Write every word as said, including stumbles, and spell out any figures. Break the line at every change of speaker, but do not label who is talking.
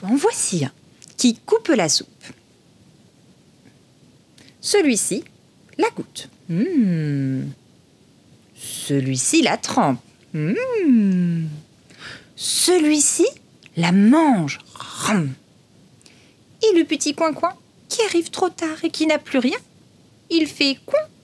En voici un qui coupe la soupe. Celui-ci la goûte. Mmh. Celui-ci la trempe. Mmh. Celui-ci la mange. Ram. Et le petit coin-coin qui arrive trop tard et qui n'a plus rien, il fait coin